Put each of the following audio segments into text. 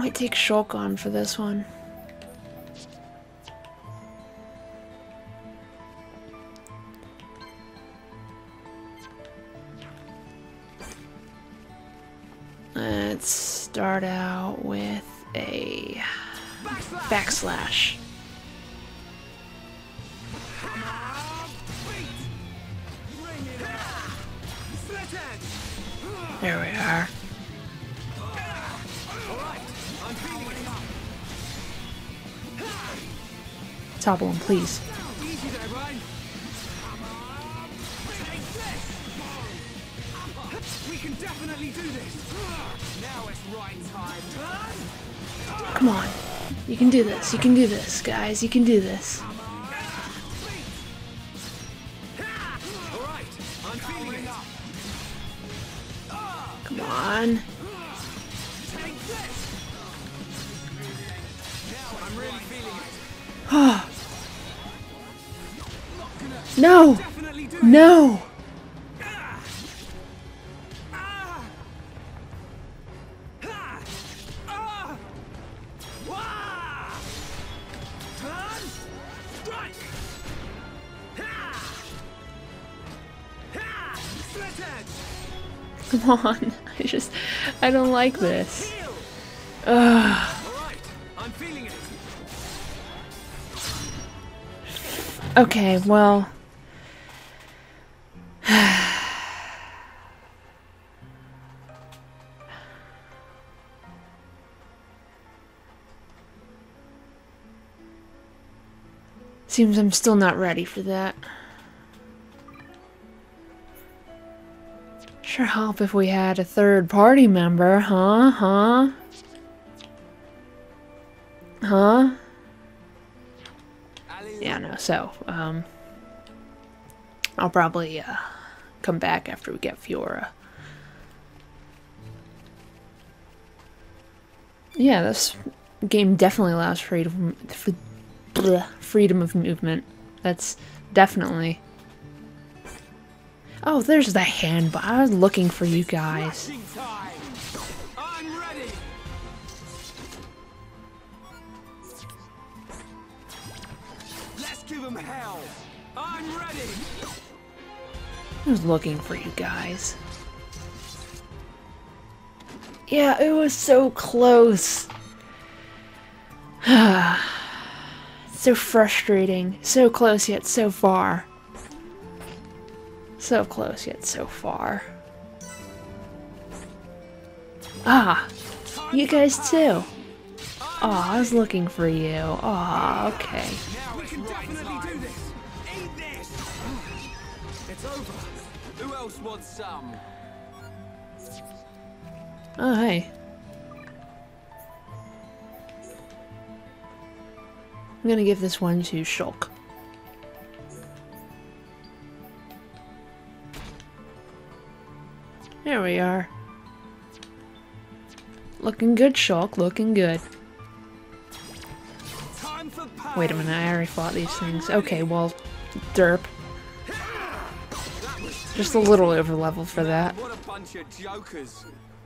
Might take Shulk on for this one. Let's start out with a backslash. There we are. Topple him, please. We can definitely do this. Now it's right time. Come on. You can do this. You can do this, guys. You can do this. Come on. No! No! Come on. I don't like this. Ugh. Okay, well. Seems I'm still not ready for that. Sure help if we had a third party member, huh? Yeah, no, so, I'll probably, come back after we get Fiora. Yeah, this game definitely allows freedom of movement. That's definitely... Oh, there's the hand, but I was looking for you guys. I'm ready. Let's give them hell. I'm ready. I was looking for you guys. Yeah, it was so close. So frustrating. So close yet so far. So close yet so far. Ah, you guys too. Oh, I was looking for you. Oh, okay. We can definitely do this. Eat this. It's over. Who else wants some? Oh, hey. I'm gonna give this one to Shulk. There we are. Looking good, Shulk. Looking good. Wait a minute, I already fought these things. Okay, well, derp. Just a little over level for that. What a bunch of jokers.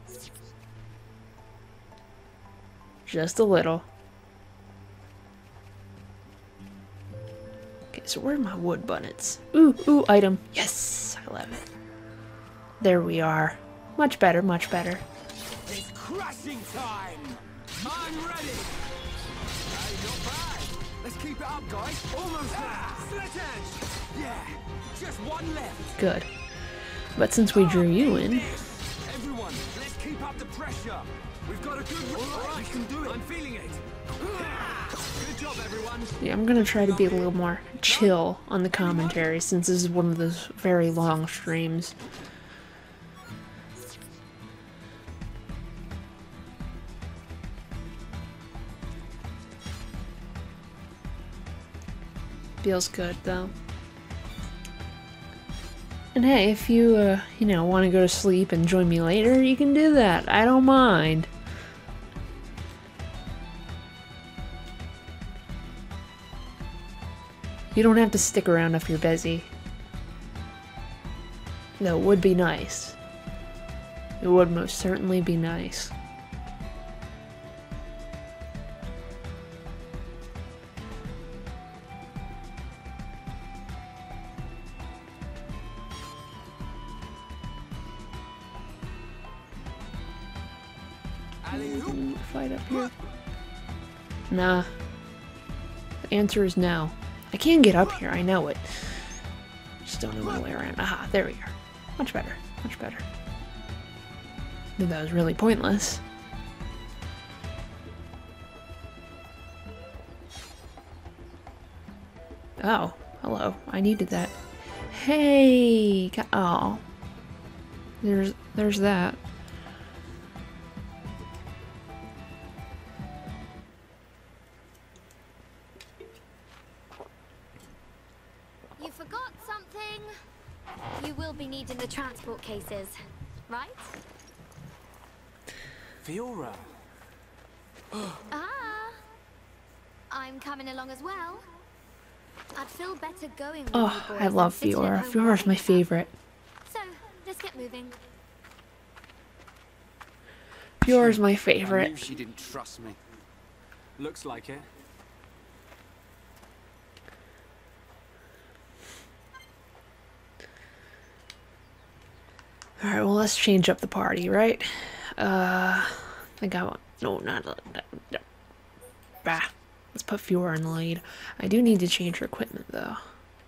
Just a little. Okay, so where are my wood bunnets? Ooh, item. Yes, I love it. There we are. Much better, much better. It's crashing time. I'm ready. Hey, not bad. Let's keep it up, guys. Almost there. Slit edge. Yeah, just one left. Good. But since we drew you in... Everyone, let's keep up the pressure. We've got a good... All right, we can do it. I'm feeling it. Good job, everyone. Yeah, I'm gonna try to be a little more chill on the commentary since this is one of those very long streams. Feels good, though. And hey, if you, you know, want to go to sleep and join me later, you can do that. I don't mind. You don't have to stick around if you're busy. Though it would be nice. It would most certainly be nice. Alley-oop. Fight up here. Nah. The answer is no. I can get up here, I know it. Just don't know my way around. Aha, there we are. Much better, much better. I think that was really pointless. Oh, hello. I needed that. Hey! Oh. There's that. You forgot something. You will be needing the transport cases, right? Fiora. Ah, I'm coming along as well. I'd feel better going with Oh, you boys I love than sitting at Fiora. home Fiora's my worrying. favorite. So, let's get moving. Fiora's my I favorite. knew she didn't trust me. Looks like it. Alright, well, let's change up the party, right? I got one. No, not. No. Bah. Let's put Fiora in the lead. I do need to change her equipment, though.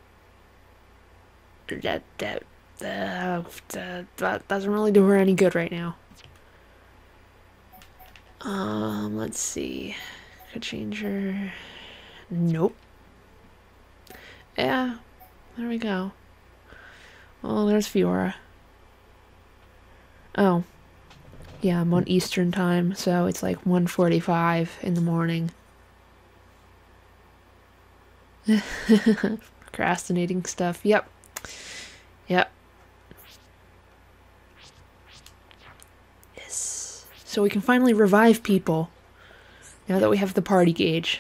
That doesn't really do her any good right now. Let's see. Could change her. Nope. Yeah, there we go. Well, there's Fiora. Oh. Yeah, I'm on Eastern time, so it's like 1:45 in the morning. Procrastinating stuff. Yep. Yep. Yes. So we can finally revive people. Now that we have the party gauge.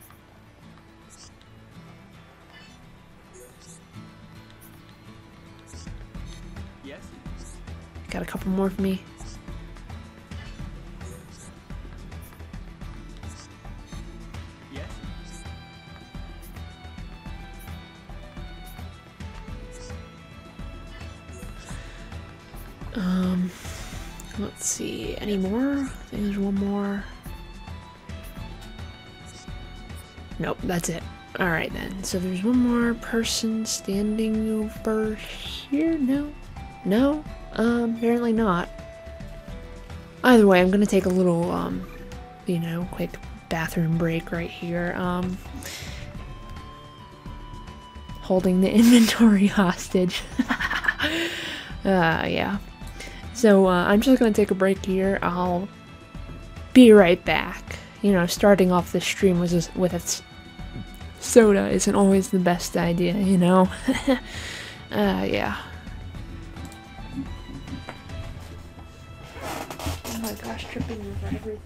Yes. Got a couple more for me. Yes. Let's see. Any more? I think there's one more. Nope, that's it. Alright then. So there's one more person standing over here? No? No? Apparently not. Either way, I'm gonna take a little, you know, quick bathroom break right here. Holding the inventory hostage. Yeah. So, I'm just gonna take a break here. I'll be right back. You know, starting off the stream with a soda isn't always the best idea, you know? Yeah. Oh my gosh, tripping over everything.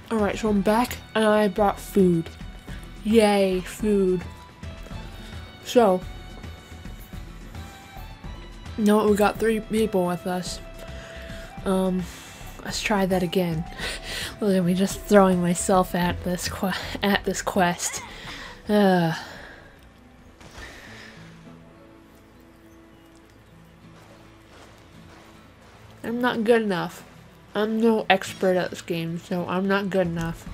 Alright, so I'm back and I brought food. Yay, food. So, you know what? We got 3 people with us. Let's try that again. Look at me just throwing myself at this quest. I'm not good enough. I'm no expert at this game, so I'm not good enough.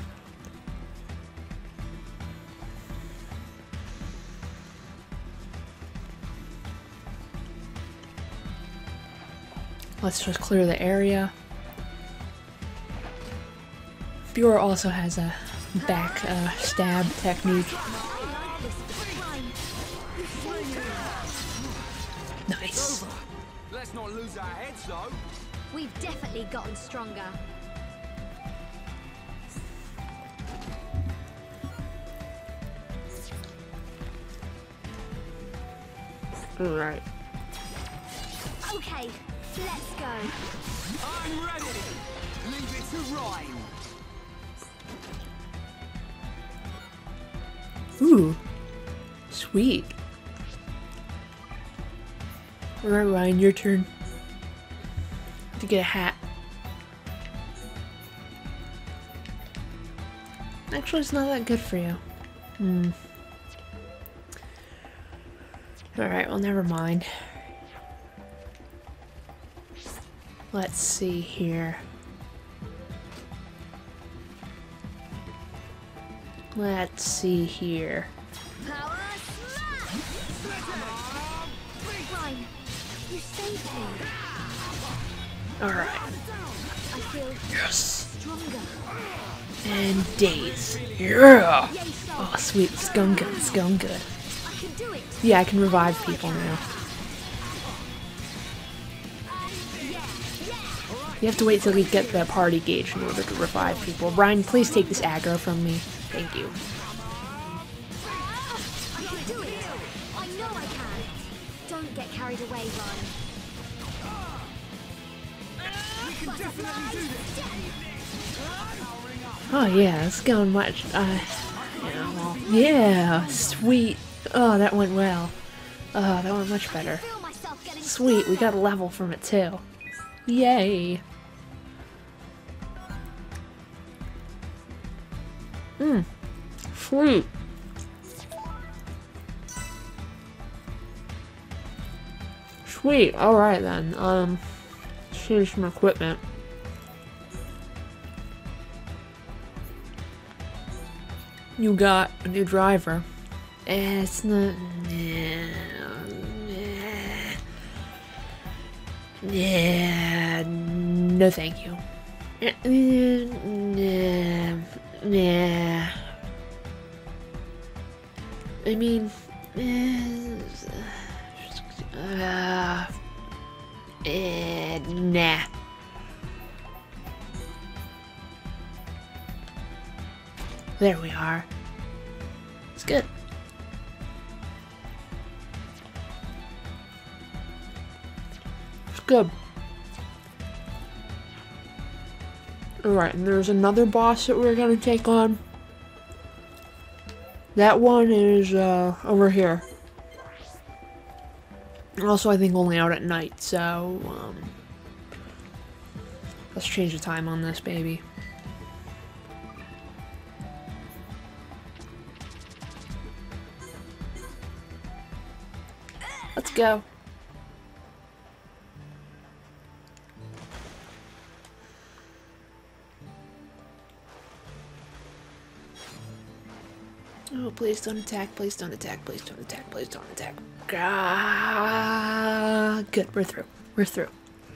Let's just clear the area. Bjorn also has a back stab technique. Nice. Let's not lose our heads though. We've definitely gotten stronger. Alright. Okay, let's go. I'm ready. Leave it to Ryan. Ooh. Sweet. Alright, Ryan, your turn. To get a hat. Actually, it's not that good for you. Alright, well, never mind. Let's see here. Let's see here. Power smash! Ryan, you saved me. Alright. I feel Yes. stronger. And days. Yeah. Oh, sweet. It's going good. It's going good. I can do it. Yeah, I can revive people now. You have to wait till we get the party gauge in order to revive people. Brian, please take this aggro from me. Thank you. I can do it. I know I can. Don't get carried away, Ryan. Oh yeah, it's going much. Yeah, well, yeah, sweet. Oh, that went well. Oh, that went much better. Feel myself getting Sweet, we got a level from it too. Yay. Sweet. Sweet, alright then. Change some equipment. You got a new driver. It's not... Yeah, no thank you. Yeah. I mean... nah. There we are. It's good. It's good. Alright, and there's another boss that we're gonna take on. That one is over here. Also, I think only out at night, so let's change the time on this baby. Let's go. Oh, please don't attack, please don't attack, please don't attack, please don't attack. Ah, good, we're through. We're through.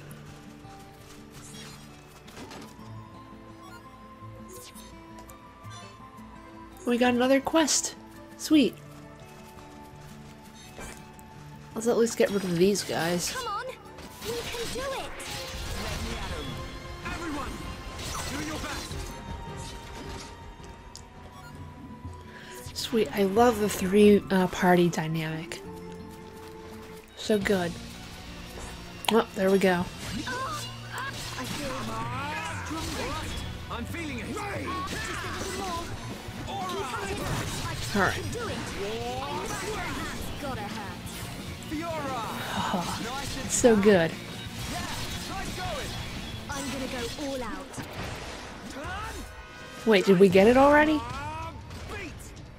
We got another quest. Sweet. Let's at least get rid of these guys. Come on, we can do it. Everyone, do your best. Sweet, I love the 3 party dynamic. So good. Oh, there we go. I feel stronger. I'm feeling it. Just a little more. Keep at it. I Alright. can do it. That's gotta hurt. Fiora. Nice and It's so good. yeah. Nice going. I'm gonna go all out. Turn. Wait, did we get it already? Beat.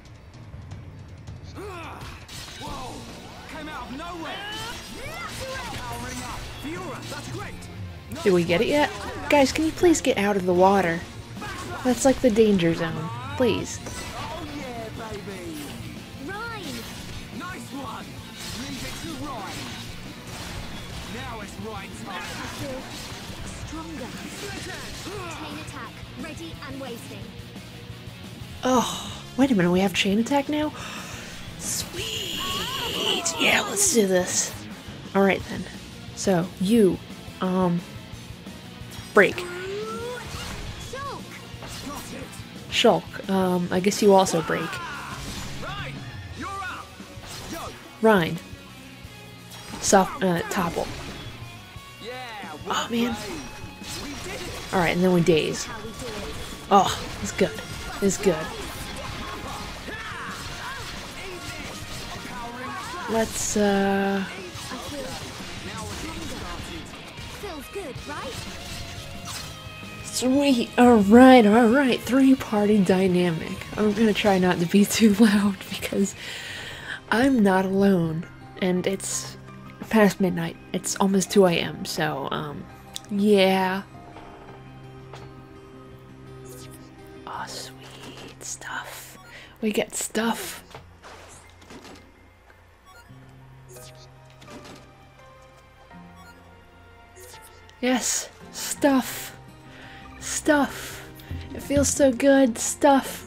Whoa. Came out of nowhere. Powering up. Fiora, that's great. Did we get it yet? Guys, can you please get out of the water? That's like the danger zone. Please. Oh yeah, baby. Rhyme. Nice one. Leave it to Ryan. Now it's Ryan's I time. feel stronger. Chain attack. Ready and wasting. Oh, wait a minute. We have chain attack now? Sweet. Yeah, let's do this. Alright then. So, you, break. Shulk. Got it. Shulk, I guess you also break. Ryan, you're up. Yo. Rhine. Topple. Yeah. Oh, man. played. We did it. Alright, and then we daze. How we do it. Oh, it's good. It's good. Let's, I feel stronger. Feels good, right? Sweet. Alright, alright. 3-party dynamic. I'm gonna try not to be too loud because I'm not alone. And it's past midnight. It's almost 2 a.m. So, yeah. Oh, sweet stuff. We get stuff. Yes, stuff. Stuff. It feels so good. Stuff.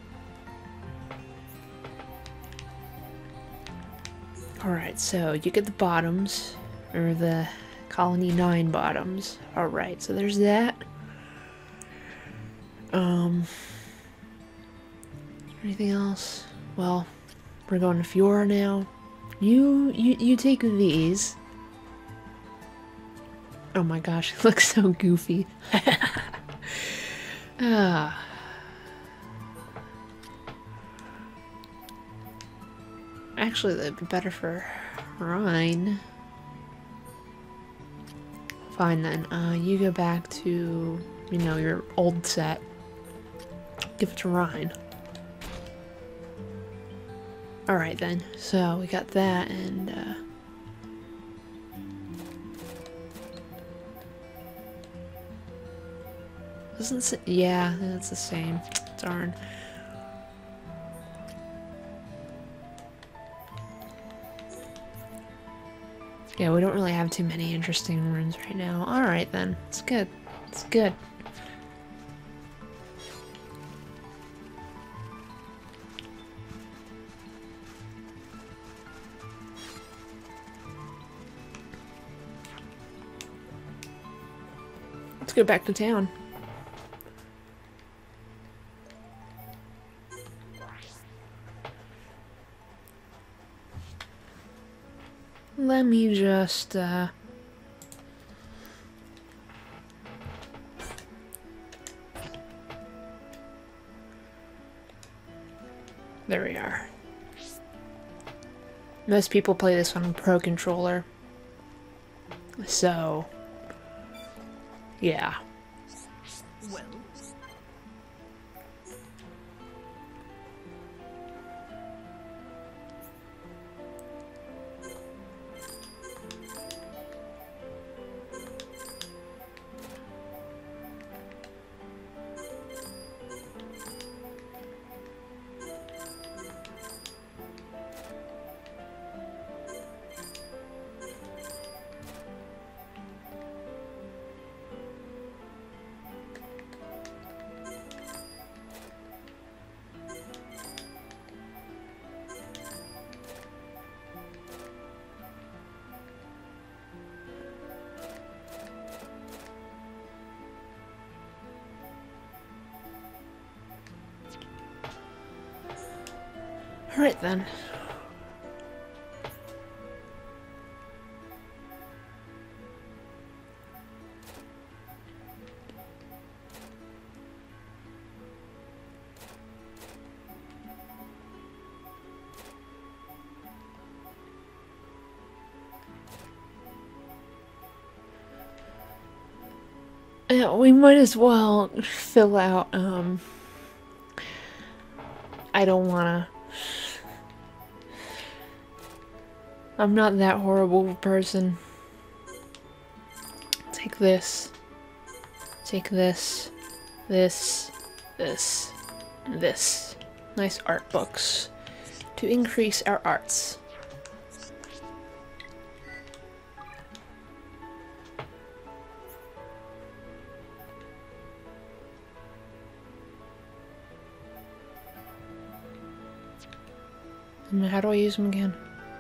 Alright, so you get the bottoms, or the Colony 9 bottoms. Alright, so there's that. Anything else? Well, we're going to Fiora now. You take these. Oh my gosh, it looks so goofy. Ah. Actually, that'd be better for Rhine. Fine then. You go back to, you know, your old set. Give it to Rhine. Alright then. So we got that and yeah, that's the same. Darn. Yeah, we don't really have too many interesting runes right now. Alright then. It's good. It's good. Let's go back to town. Let me just, there we are. Most people play this on a Pro Controller. So, yeah. Well. Alright then. Yeah, we might as well fill out, I don't wanna. I'm not that horrible of a person. Take this. Take this. This. This. And this. Nice art books. To increase our arts. And how do I use them again?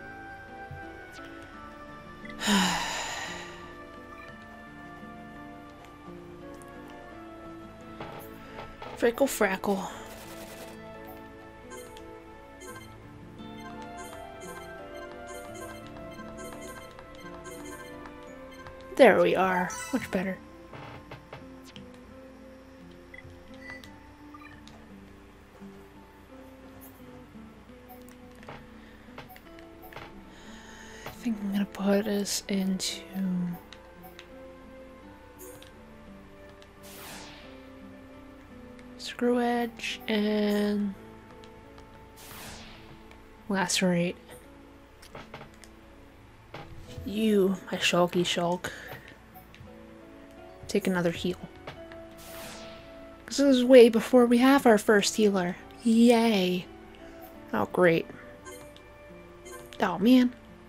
Frickle frackle. There we are. Much better. I think I'm gonna put us into screw edge and lacerate. You, my shulky shulk. Take another heal. Because this is way before we have our first healer. Yay. Oh, great. Oh, man.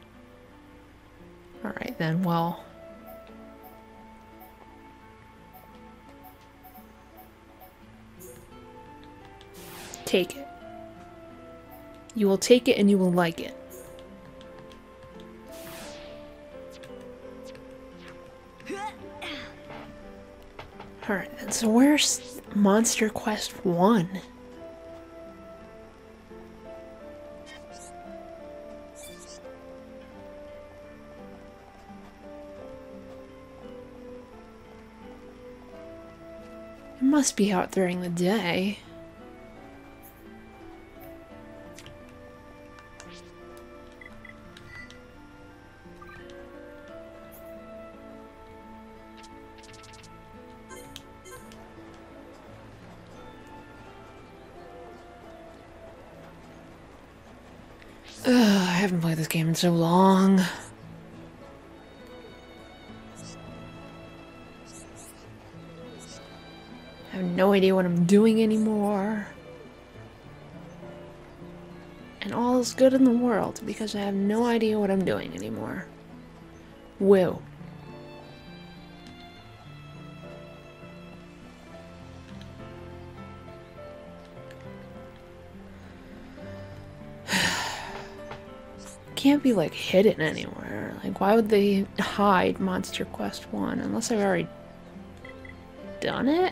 Alright then, well. Take it. You will take it and you will like it. Alright then, so where's Monster Quest 1? It must be out during the day. I haven't played this game in so long. I have no idea what I'm doing anymore. And all is good in the world because I have no idea what I'm doing anymore. Woo. Can't be like hidden anywhere. Like, why would they hide Monster Quest 1 unless I've already done it?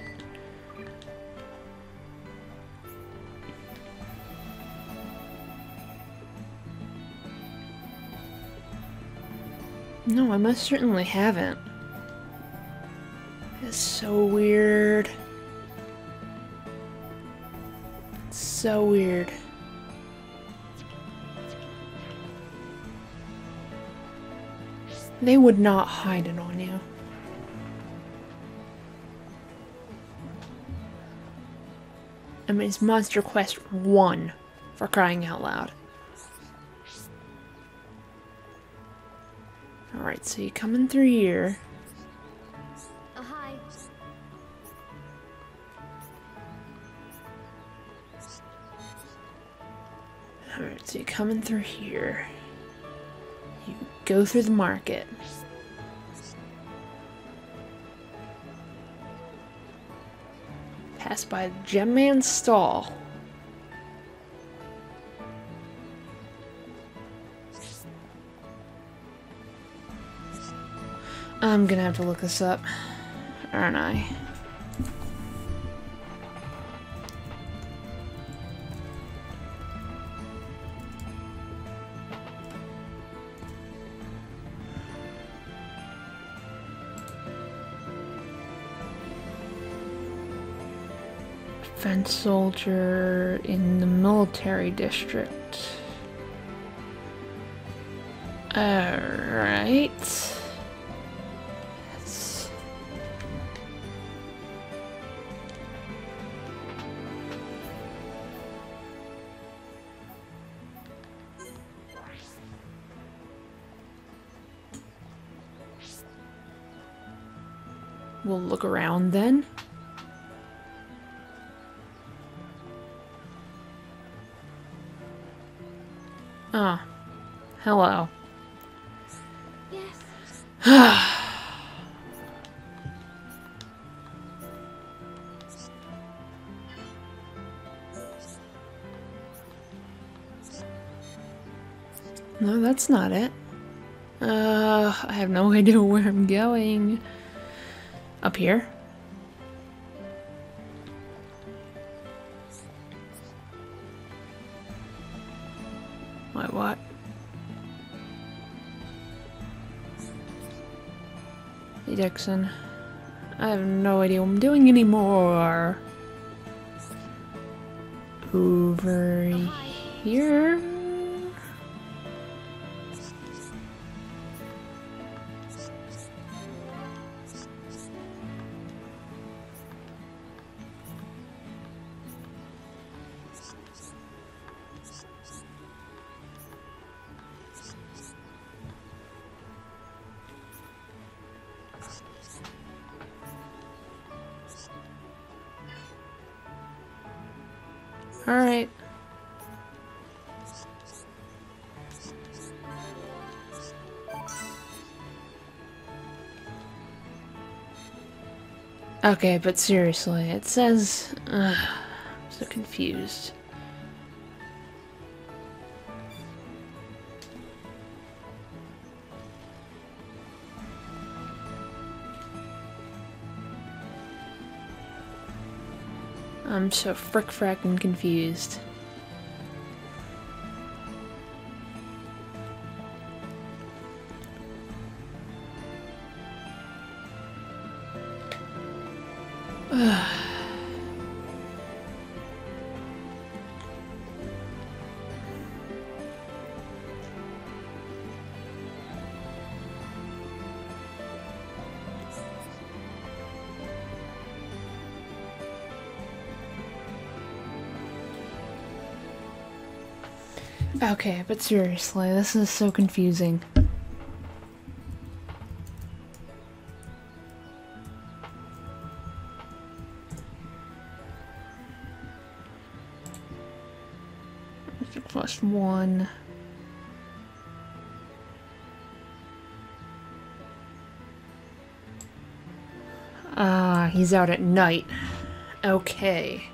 No, I most certainly haven't. It's so weird. It's so weird. They would not hide it on you. I mean, it's Monster Quest 1, for crying out loud. Alright, so you come in through here. Oh, hi. Alright, so you come in through here. You go through the market. Pass by the Gem Man's stall. I'm gonna have to look this up, aren't I? Fence soldier in the military district. Alright. We'll look around then. Ah, hello. Yes. No, that's not it. I have no idea where I'm going. Up here? Wait, what? Hey, Dixon. I have no idea what I'm doing anymore. Over here? Alright. Okay, but seriously, it says... I'm so confused. I'm so frickin' confused. Okay, but seriously, this is so confusing. +1. Ah, he's out at night. Okay.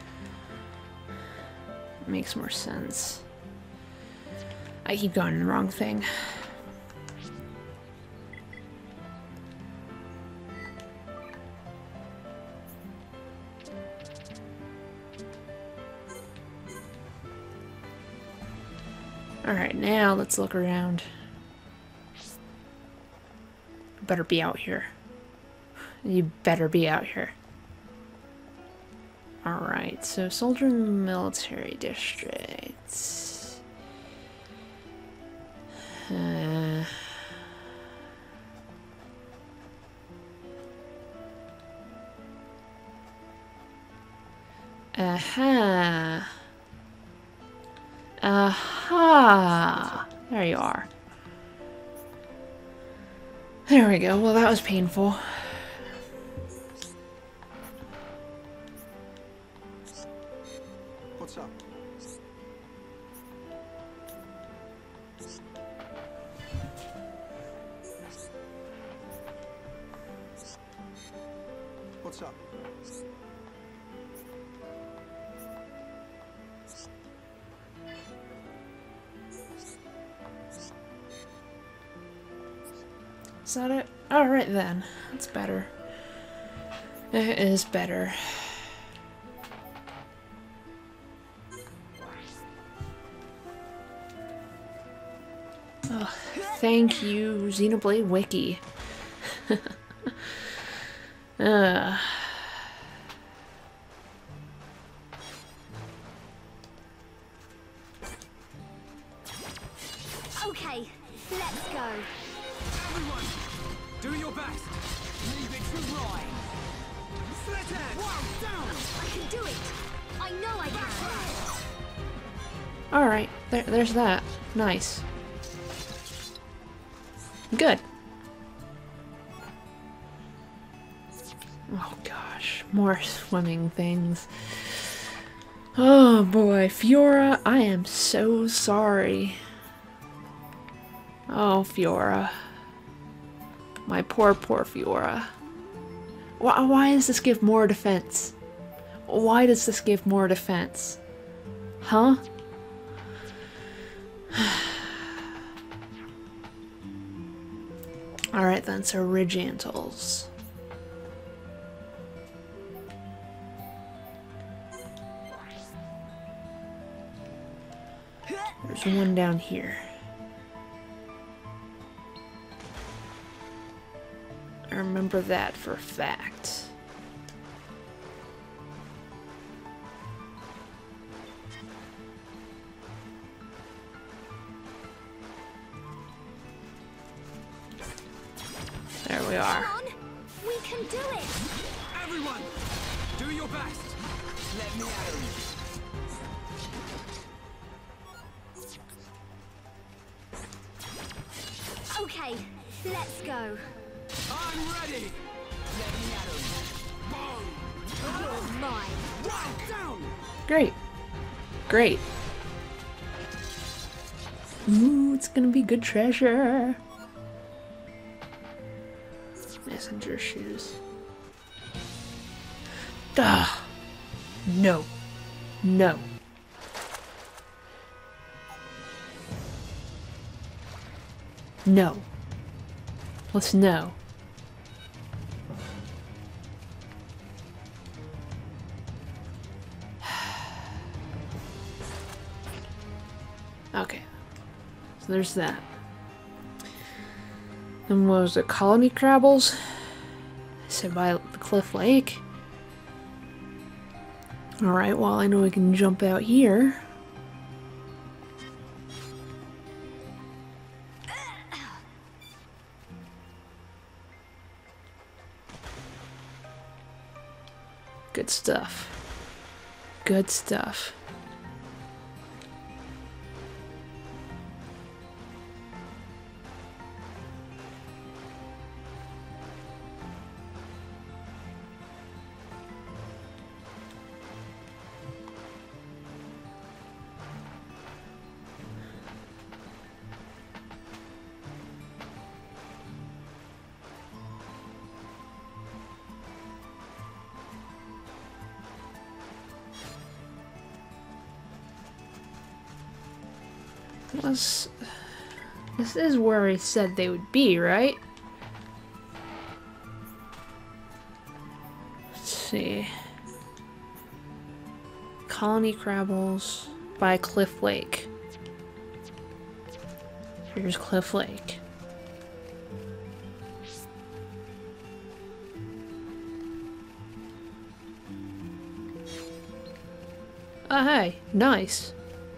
Makes more sense. I keep going the wrong thing. Alright, now let's look around. Better be out here. You better be out here. Alright, so soldier in the military districts. Aha. Aha. There you are. There we go. Well, that was painful. What's up? What's up? Is that it? Alright then. That's better. It is better. Oh, thank you, Xenoblade Wiki. Okay, let's go. Everyone, do your best. Leave it to Roy. Split it. One down. I can do it. I know I can. Alright, there's that. Nice. Good. gosh, more swimming things. Oh boy, Fiora, I am so sorry. Oh, Fiora. My poor, poor Fiora. Why does this give more defense? Why does this give more defense? Huh? Alright then, so Ridgantles. There's one down here. I remember that for a fact. There we are. Come on, we can do it. Everyone, do your best. Let me at 'em. Okay, let's go. I'm ready. Let me at 'em. Boom. You're mine. Right down. Great. Great. Ooh, it's gonna be good treasure. Messenger shoes. Duh. No. No. No. Let's no. Okay. So there's that. Then what was it? Colony Crabbles? I said by the Cliff Lake. Alright, well I know we can jump out here. Good stuff. Good stuff. This is where he said they would be, right? Let's see. Colony Crabbles by Cliff Lake. Here's Cliff Lake. Oh, hey, nice.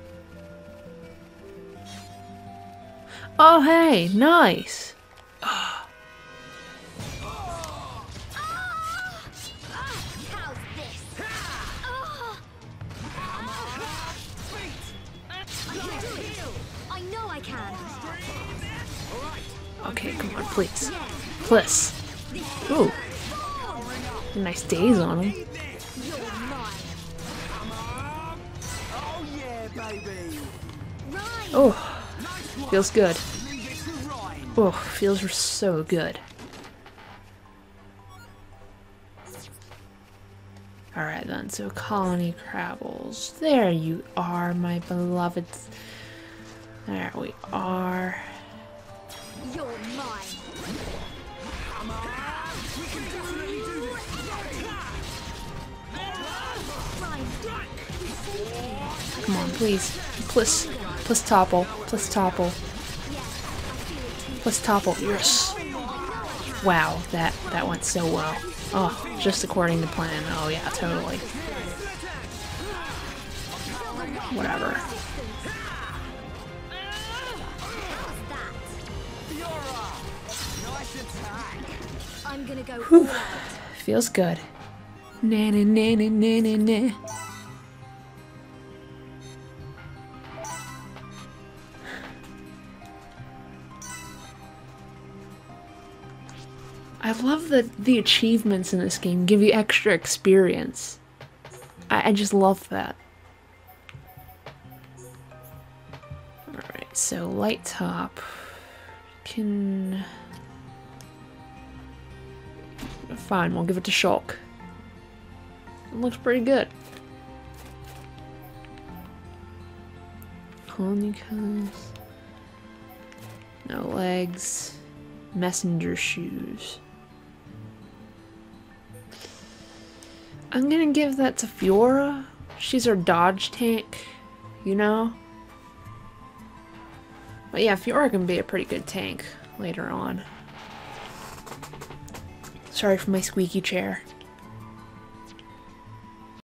Oh, hey, nice. How's this? I know I can. Okay, come on, please. Please. Ooh. Nice days on him. You're mine. Oh yeah, baby. Right. Oh, feels good. Leave it to Ryan. Oh, feels so good. Alright then, so Colony Crabbles. There you are, my beloveds. There we are. You're mine. We can definitely do this. Fine. Come on, please. Please topple. Please topple. Please topple. Yes. Wow, that went so well. Oh, just according to plan. Oh yeah, totally. Whatever. Nice attack. I'm gonna go Whew. all out. Feels good. Na na na na na na na. I love that the achievements in this game give you extra experience. I just love that. Alright, so light top can... Fine, we'll give it to Shulk. It looks pretty good. Honeycombs. No legs. Messenger shoes. I'm gonna give that to Fiora. She's our dodge tank, you know? But yeah, Fiora can be a pretty good tank later on. Sorry for my squeaky chair.